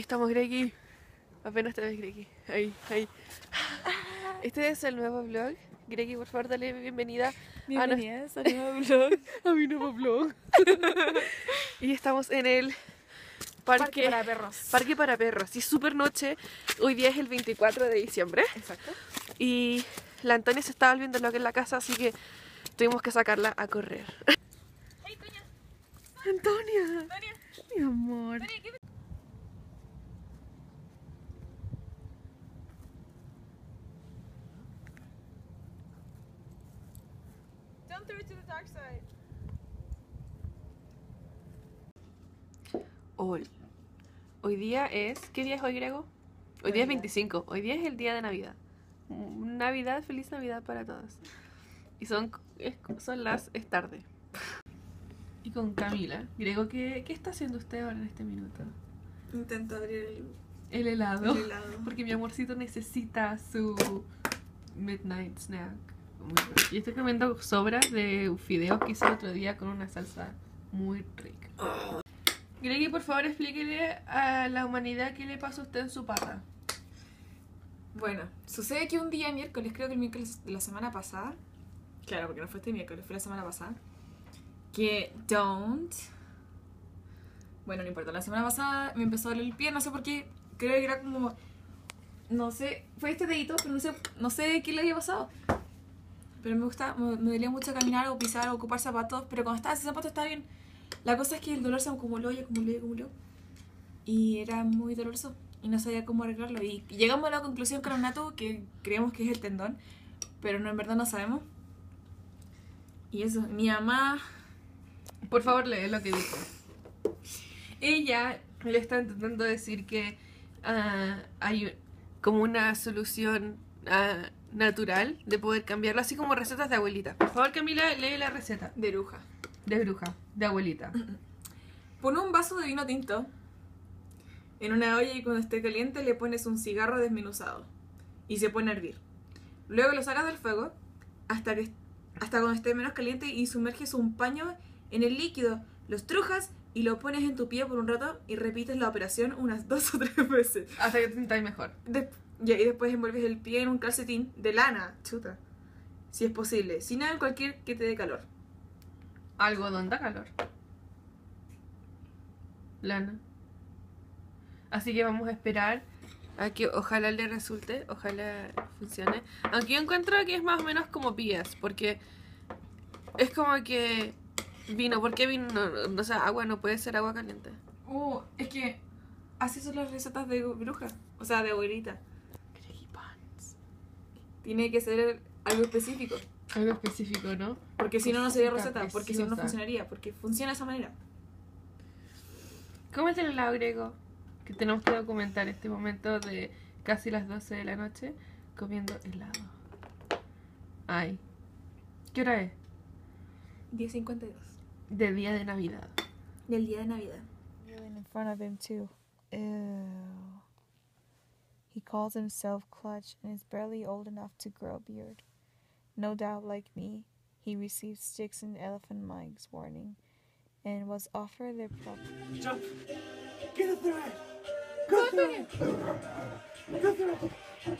estamos, Greggy. Apenas te ves, Greggy. Ahí, ahí. Este es el nuevo vlog. Greggy, por favor, dale bienvenida Bienvenidas al nuevo vlog. a mi nuevo vlog. Y estamos en el Parque para perros. Parque para perros. Y es súper noche. Hoy día es el 24 de diciembre. Exacto. Y la Antonia se estaba volviendo loca en la casa, así que tuvimos que sacarla a correr. Hey, Toña. Antonia, Toña. mi amor. Toña, ¿qué? Don't throw it to the dark side. Hoy día es... ¿Qué día es hoy, Grego? Hoy día es 25. Hoy día es el día de Navidad. Navidad, feliz Navidad para todos. Y es tarde. Y con Camila. Grego, ¿qué está haciendo usted ahora en este minuto? Intento abrir El helado. el helado. Porque mi amorcito necesita su midnight snack. Y estoy comiendo sobras de fideos que hice el otro día con una salsa muy rica. Greggy, por favor, explíquele a la humanidad qué le pasa a usted en su pata. Bueno, sucede que un día miércoles, creo que el miércoles de la semana pasada, claro, porque no fue este miércoles, fue la semana pasada, que bueno, no importa, la semana pasada me empezó a doler el pie, no sé por qué, creo que era como, no sé, fue este dedito, pero no sé qué le había pasado. Pero me dolía mucho caminar o pisar o ocupar zapatos, pero cuando estaba sin zapatos estaba bien. La cosa es que el dolor se acumuló y acumuló y acumuló. Y era muy doloroso y no sabía cómo arreglarlo. Y llegamos a la conclusión con Natu que creemos que es el tendón, pero no, en verdad no sabemos. Y eso, mi mamá... Por favor, lee lo que dijo. Ella le está intentando decir que hay como una solución natural de poder cambiarlo, así como recetas de abuelita. Por favor, Camila, lee la receta. de bruja. De bruja, de abuelita. Pon un vaso de vino tinto en una olla y cuando esté caliente le pones un cigarro desmenuzado y se pone a hervir. Luego lo sacas del fuego hasta cuando esté menos caliente y sumerges un paño en el líquido, lo estrujas y lo pones en tu pie por un rato y repites la operación unas 2 o 3 veces. Hasta que te sientas mejor. Y después envuelves el pie en un calcetín de lana, chuta, si es posible, sin nada en cualquier que te dé calor. Algodón da calor. Lana. Así que vamos a esperar a que ojalá le resulte, ojalá funcione. Aunque yo encuentro que es más o menos como pías, porque es como que vino, ¿por qué vino? No, o sea, agua no puede ser agua caliente. Es que así son las recetas de bruja, o sea, de abuelita. Tiene que ser algo específico. Algo específico, ¿no? Porque si no, no sería Cosita receta. Porque si no, no preciosa. funcionaría. Porque funciona de esa manera. ¿Cómo es el helado griego? Que tenemos que documentar este momento de casi las 12 de la noche comiendo helado. Ay. ¿Qué hora es? 10:52. De día de Navidad. Del día de Navidad. In front of him too. Ew. He calls himself Clutch and is barely old enough to grow a beard. No doubt, like me, he received sticks and elephant Mike's warning and was offered their proper. Jump! Get a thread! Go through it! Go through it!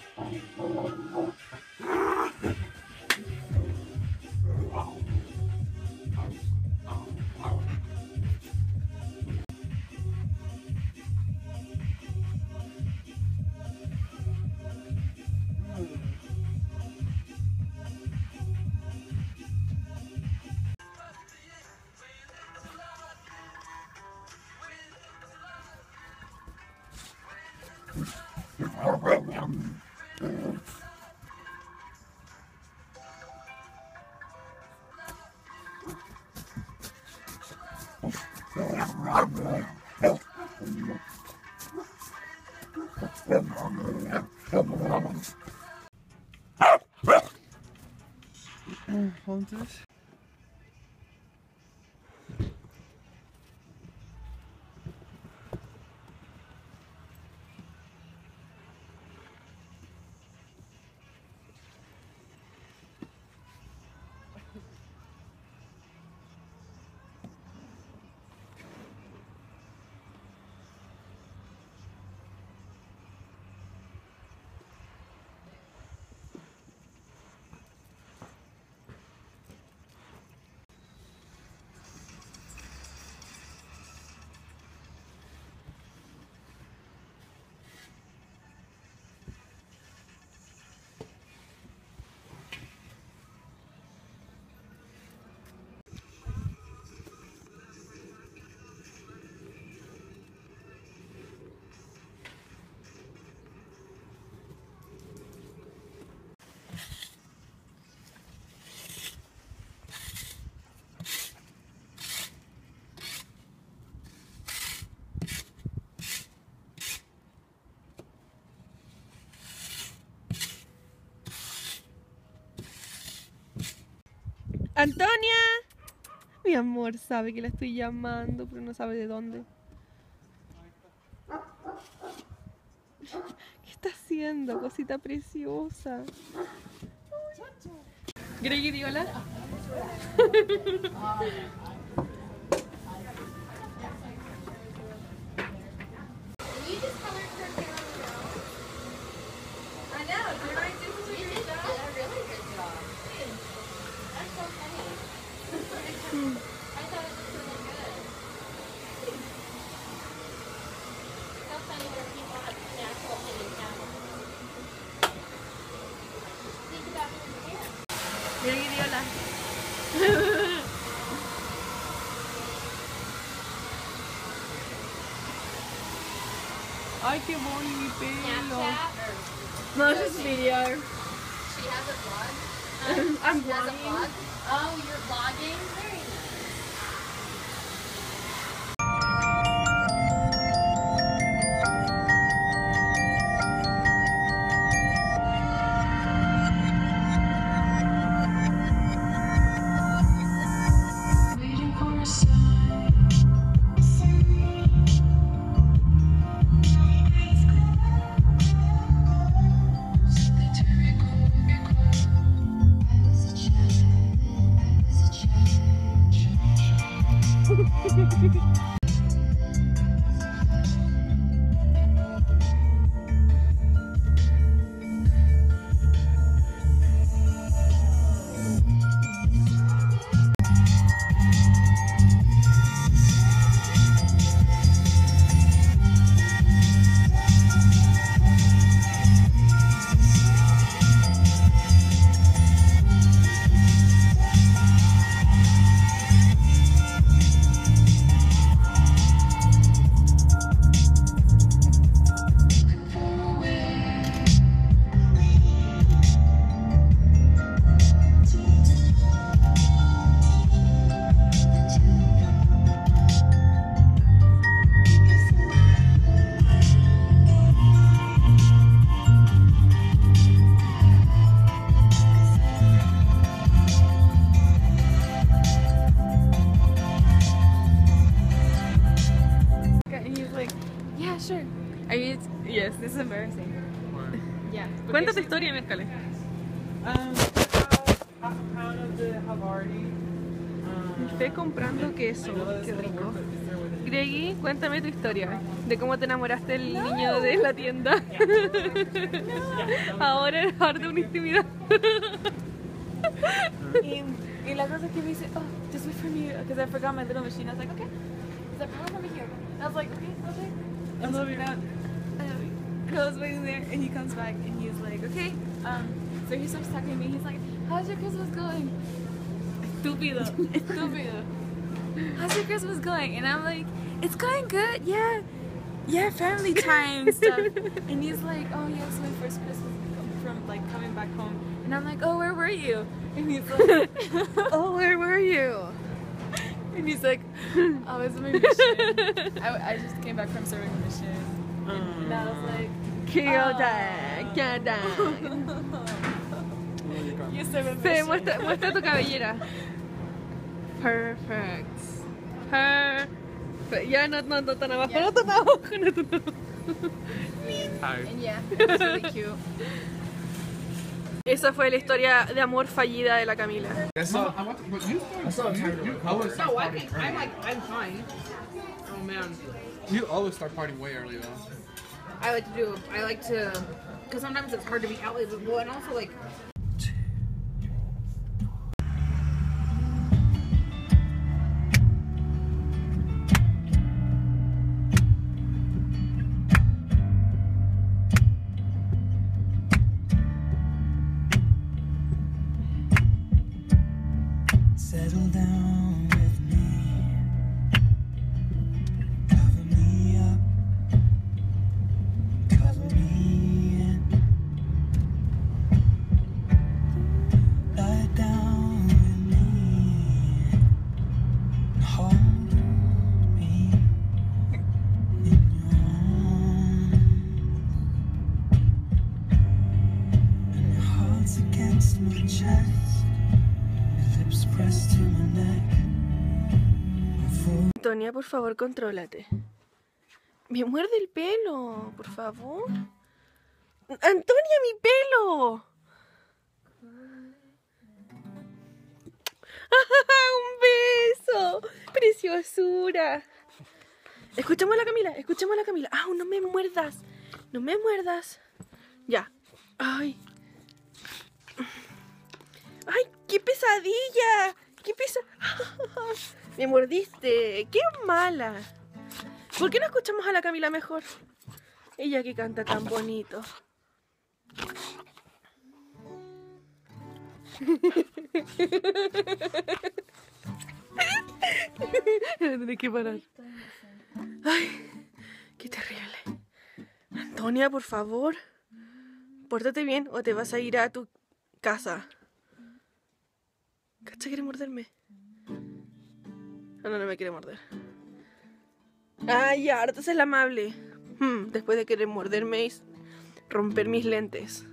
Hold this. ¡Antonia! Mi amor sabe que la estoy llamando, pero no sabe de dónde. ¿Qué está haciendo, cosita preciosa? Greggy, di hola. Greggy, di hola. Ay, qué bonito mi pelo. No, es just video. She has a vlog. I'm She has a vlogging. vlog. Oh, you're vlogging? Very nice. And he was like, yeah, sure. I mean, yes, this is embarrassing. Yeah. Cuenta tu historia, miércoles. Pound of the Havarti. Me estoy comprando queso, qué rico. Greggy, cuéntame tu historia de cómo te enamoraste del niño de la tienda. Ahora es hard de una intimidad. Y la cosa es que me dice, oh, just wait for me, because I forgot my little machine. I was like, okay. He's like, oh, let me here. I was like, okay, okay. I love you. And I was waiting there, and he comes back, and he's like, okay. So he starts talking to me. He's like, how's your Christmas going? Estúpido. Estúpido. How's your Christmas going? And I'm like, it's going good, yeah. Yeah, family time and stuff. And he's like, oh, yeah, it's my first Christmas from, like, coming back home. And I'm like, oh, where were you? And he's like, Oh, where were you? and he's like, oh, it's my mission. I just came back from serving a mission. And I was like, Kyoda, Kyoda. you serve a Sí, mission. muestra tu cabellera. Perfect. Ya no tan abajo, no tan abajo, no tan abajo. And yeah, it's really cute. Esa fue la historia de amor fallida de la Camila. I saw a tiger. You always start partying early. I'm fine. Oh man. You always start partying way early though. I like to, because sometimes it's hard to be out late, but and also like. Settle down with me. Cover me up. Cover me in. Lie down with me. And hold me in your arms. And your heart's against my chest. Your lips pressed to my neck. Antonia, por favor, contrólate. Me muerde el pelo, por favor. Antonia, mi pelo. ¡Un beso! ¡Preciosura! Escuchemos a la Camila, escuchemos a la Camila. ¡Ah, no me muerdas! ¡No me muerdas! Ya. ¡Ay! ¡Ay, qué pesadilla! ¡Qué Me mordiste. ¡Qué mala! ¿Por qué no escuchamos a la Camila mejor? Ella que canta tan bonito. Tendré que parar. Ay, qué terrible. Antonia, por favor, pórtate bien o te vas a ir a tu casa. ¿Cacha quiere morderme? No me quiere morder. Ay, ya, ahora te haces la amable. Después de querer morderme y romper mis lentes.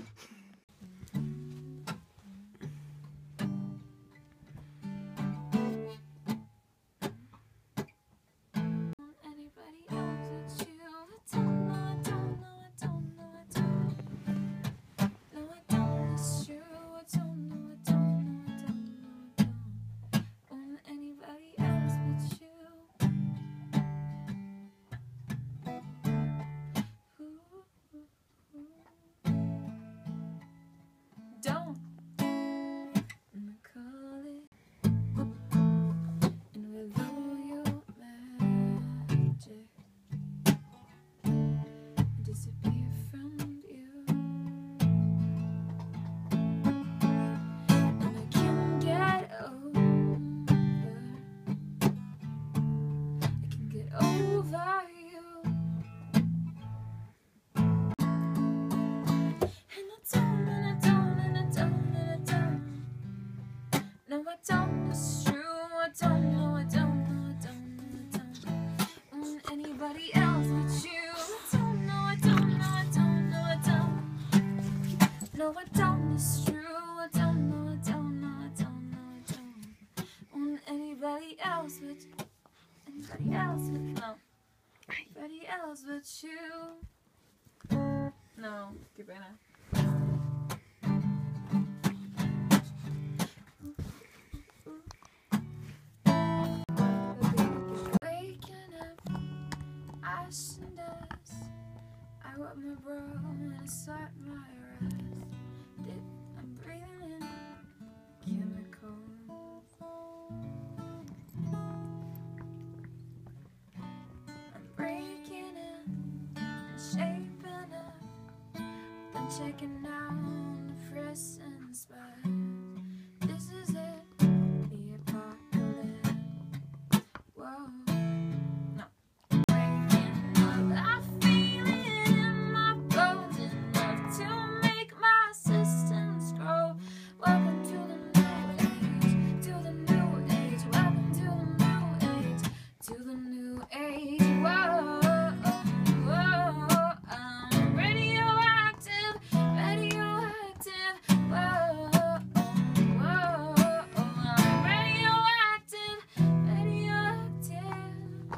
No, qué pena. Waking up, ash and dust. I wipe my brow and I sat my rest. I'm breathing in chemicals. I'm breaking in and shaping up, then checking out the frisk and spite. This is it, the apocalypse. Whoa. No. Waking up, I feel it in my bones enough to make my systems grow. Welcome to the new age, to the new age. Welcome to the new age, to the new age. Whoa, whoa, I'm radioactive, radioactive. Whoa, whoa, I'm radioactive, radioactive.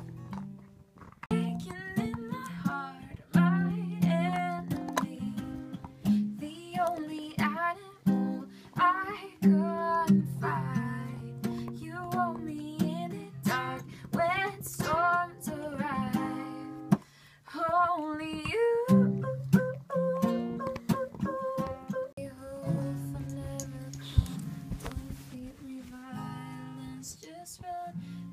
Aching in my heart, my enemy, the only animal I couldn't fight. You hold me in the dark when storms arrive. Only you. You hope I never come. Don't feed me violence, just run